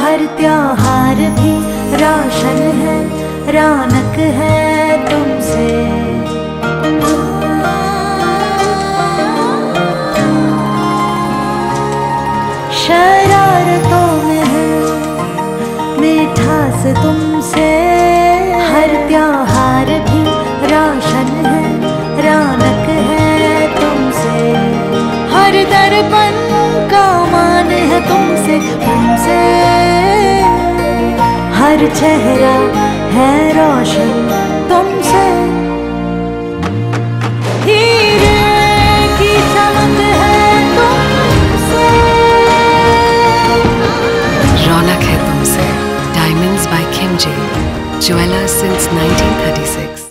हर त्योहार भी रोशन है, रौनक है तुमसे। शरारतों में है मिठास तुमसे, हर त्योहार भी रोशन है, रौनक है तुमसे। हर दर्पण का मान है तुमसे, तुमसे। हर चेहरा है रोशन तुमसे। हीरे की चमक है तुमसे। रौनक है तुमसे। Diamonds by Khimji, jewelers since 1936.